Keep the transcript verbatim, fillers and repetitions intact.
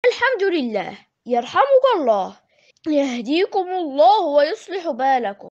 الحمد لله. يرحمك الله. يهديكم الله ويصلح بالكم.